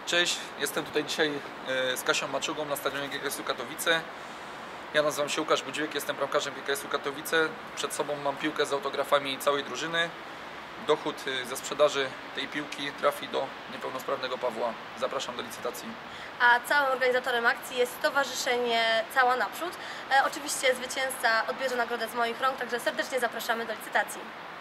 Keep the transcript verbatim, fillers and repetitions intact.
Cześć, jestem tutaj dzisiaj z Kasią Maczugą na stadionie G K S-u Katowice. Ja nazywam się Łukasz Budźwiek, jestem bramkarzem G K S-u Katowice. Przed sobą mam piłkę z autografami całej drużyny. Dochód ze sprzedaży tej piłki trafi do niepełnosprawnego Pawła. Zapraszam do licytacji. A całym organizatorem akcji jest Stowarzyszenie Cała Naprzód. E, oczywiście zwycięzca odbierze nagrodę z moich rąk, także serdecznie zapraszamy do licytacji.